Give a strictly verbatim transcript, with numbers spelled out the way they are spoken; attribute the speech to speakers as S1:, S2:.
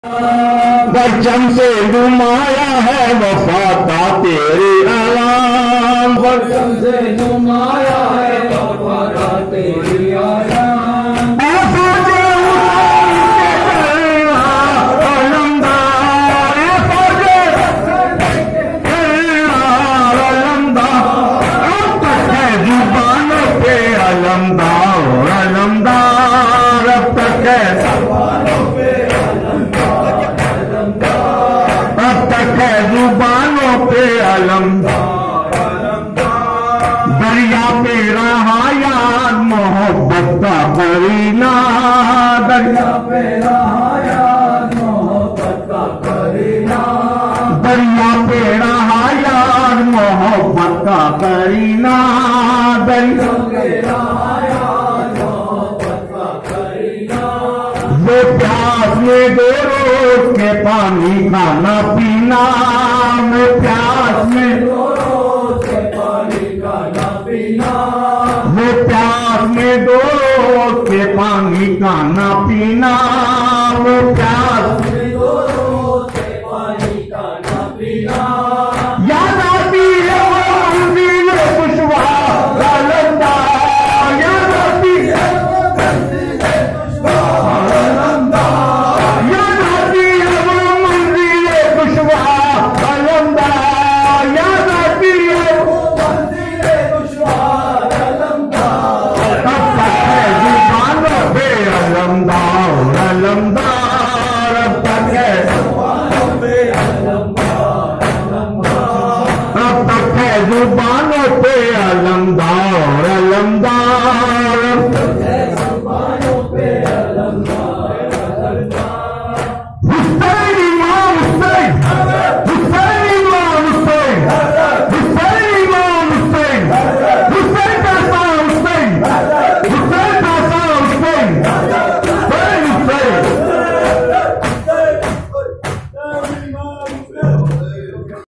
S1: परचम से नुमाया है वफा का तेरे आलाम,
S2: परचम से नुमाया है वफा का तेरे आलाम।
S1: अलमदार अलमदार अब तक है अब तक है जुबानों पे अलमदार। दरिया पे रहा याद मोहब्बत का करीना,
S2: दरिया पे रहा याद मोहब्बत का करीना,
S1: दरिया पे रहा याद मोहब्बत का करीना, दरिया पे रहा याद मोहब्बत का करीना। वो प्यास में दो रोज के पानी खाना पीना, वो प्यास में
S2: दो रोज के पानी खाना पीना,
S1: वो प्यास में दो रोज के पानी खाना पीना, वो प्यास
S2: में दो रोज के पानी खाना पीना।
S1: याद आती है वो मंजिल खुशबू अलमदार, याद आती है वो मंजिल खुशबू अलमदार, याद आती है वो मंजिल खुशबू अलमदार, याद आती है वो
S2: मंजिल खुशबू अलमदार।
S1: अब तक है जुबानों पे अलमदार अलमदार, अब तक है
S2: जुबानों पे अलमदार अलमदार,
S1: अब तक है जुबानों पे अलमदार अलमदार।